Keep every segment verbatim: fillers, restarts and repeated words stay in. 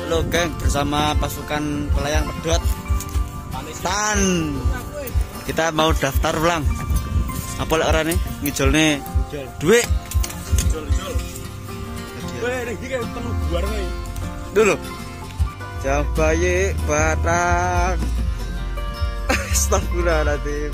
Halo geng, bersama pasukan pelayang pedot Tan. Kita mau daftar ulang. Apa lek ora nih ngijolne duit. Jol-jol. Weh, nek iki perlu buar wae. Dulu. Jabaye Batang. Astagfirullahaladzim.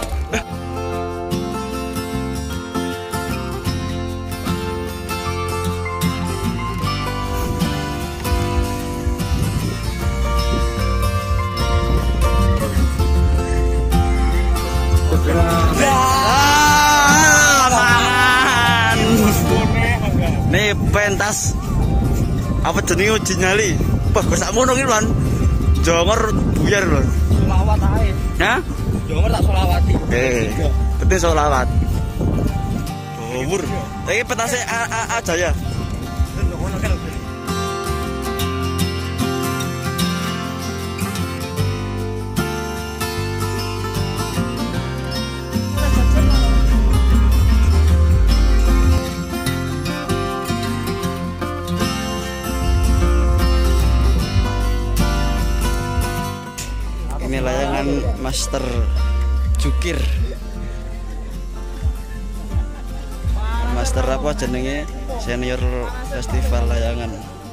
Nih pentas apa jenenge uji nyali. Wah, kok sakmono ki, Lon. Jongor buyar, Lon. Selawat ae. Hah? Jongor tak selawati. Eh, penting selawat. Bawur. Iki petase A A A Jaya. Ngono kan. Ini layangan Master Jukir. Master apa jenenge? Senior Festival Layangan.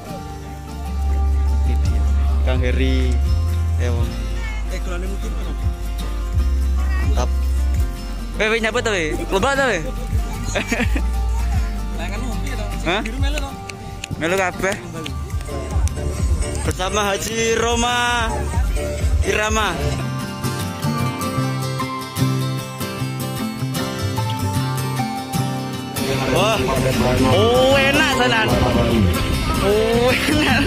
Ini Kang Heri Ewong. Eh, golane mungkin ono. Mantap. Wewe nyapa to, we? Lomba to, we? Layangan mungkin to. Hah? Biru melu to. Melu kabeh. Bersama Haji Roma Irama. Wah, oh enak tenan. Oh enak.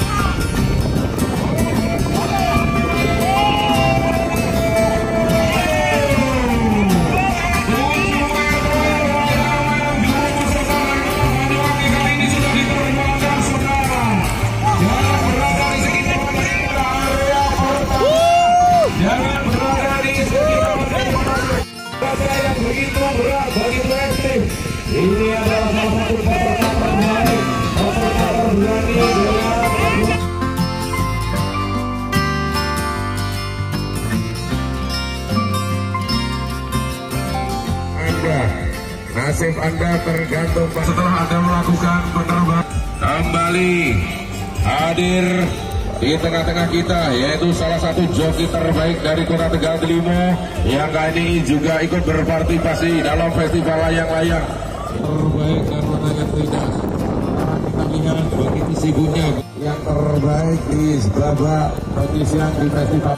Ini adalah salah satu peserta terbaik, peserta terberani dengan Anda. Nasib Anda tergantung setelah Anda melakukan penerbangan. Kembali hadir di tengah-tengah kita, yaitu salah satu joki terbaik dari Kota Tegal Telimo yang kali ini juga ikut berpartisipasi dalam festival layang-layang terbaik dan menangkan tidak. Kita lihat bagi ibunya yang terbaik di babak penyisian di festival.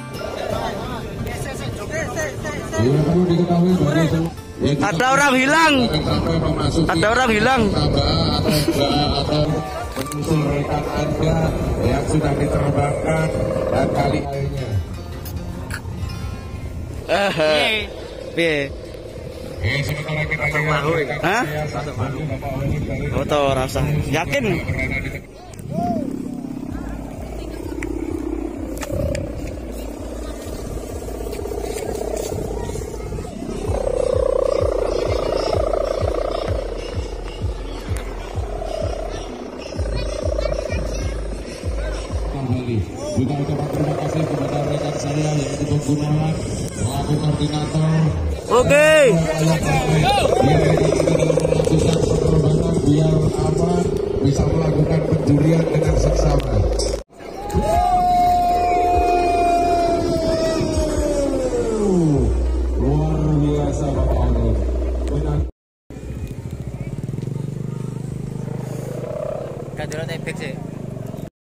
Yang perlu diketahui bagi semua. Ada orang hilang. Ada orang hilang. Atau menyusul rekan Anda yang sudah diterbangkan dan kali lainnya. Eh, piye? Eh, sementara kita lihat. Hah? Foto rasa. Yakin? Kembali juga ucapan terima kasih kepada rekan saya yaitu Bung Gunawan selaku koordinator. Oke. Biar aman bisa melakukan penjurian dengan seksama. Luar biasa Bapak Allah.